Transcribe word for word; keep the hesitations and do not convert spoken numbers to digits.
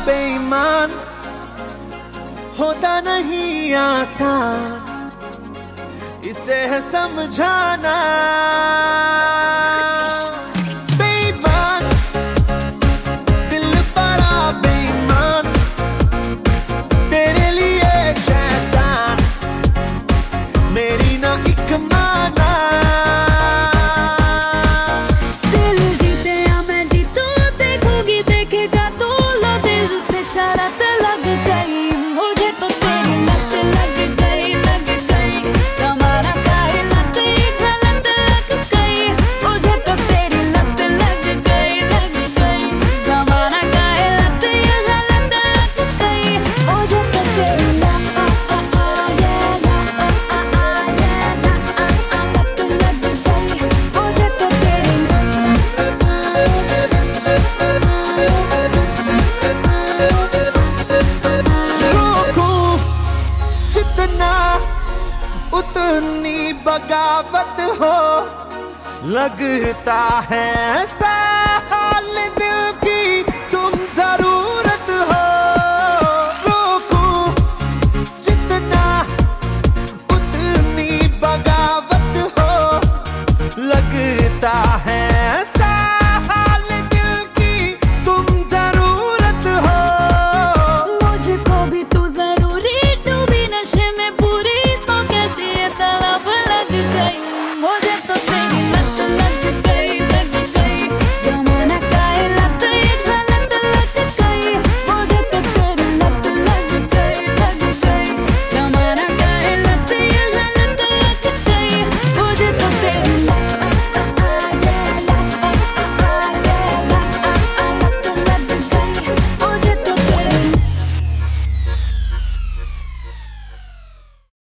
बेईमान होता नहीं आसान, इसे है समझाना। बेईमान दिल बड़ा बेईमान, तेरे लिए शैतान मेरी ना एक माना। दिल जीते या मैं जीतूं, देखोगी देखेगा तू, लो दिल से शरत लग गई मुझे तो तेरी लत लग गई, लग गई जमाना का है लत, ये गलत लग गई मुझे तो तेरी लत लग गई, लग गई जमाना का है लत, ये गलत लग गई मुझे तो तेरी लत लग गई, मुझे तो तेरी रोकूं जितना उतनी बगावत हो, लगता है